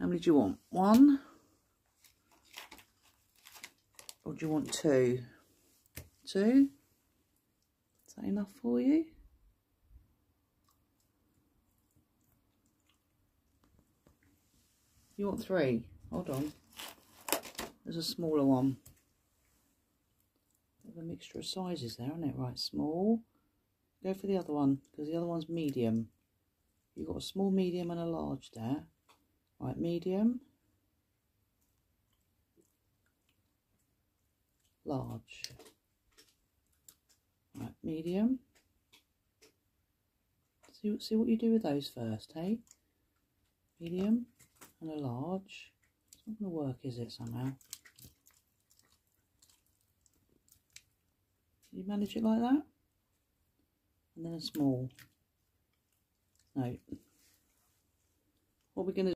How many do you want? One? Or do you want two? Two? Is that enough for you? You want three? Hold on. There's a smaller one. There's a mixture of sizes there, isn't it? Right, small. Go for the other one, because the other one's medium. You've got a small, medium and a large there. Right, medium. Large. Right, medium. See what you do with those first, hey? Medium and a large. It's not going to work, is it, somehow? Can you manage it like that? And then a small. No. What we're going to